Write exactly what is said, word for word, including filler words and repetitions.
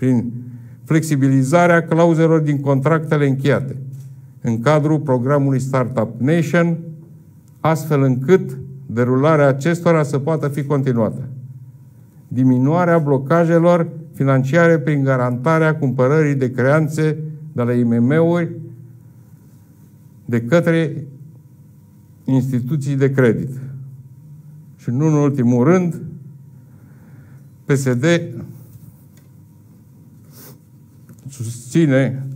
prin flexibilizarea clauzelor din contractele încheiate în cadrul programului Startup Nation, astfel încât derularea acestora să poată fi continuată. Diminuarea blocajelor financiare prin garantarea cumpărării de creanțe de la I M M-uri de către instituții de credit. Și nu în ultimul rând, P S D susține